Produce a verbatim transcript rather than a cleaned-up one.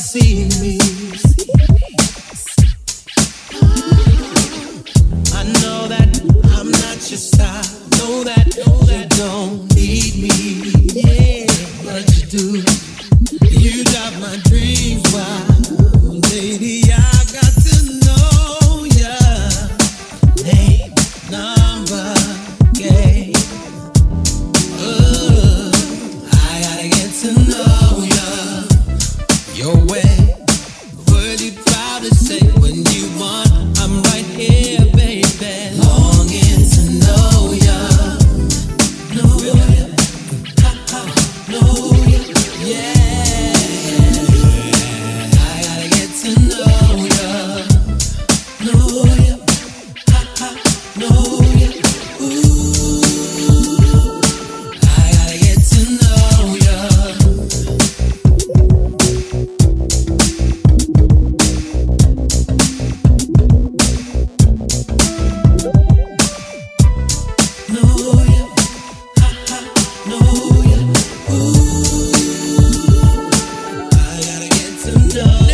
see me. I know that I'm not your style. Know that you don't need me. Yeah, but you do. You got my dreams wild, lady. I got to know ya. Name, number, game. Uh, I gotta get to know ya. Your way, word you proud to say when you want. I'm right here, baby. Longing to know ya, know ya, ha ha, know ya, yeah. I gotta get to know ya, know ya, ha ha, know ya. Ooh, I gotta get to know ya. Know ya, ha ha, know ya. Ooh, I gotta get to know.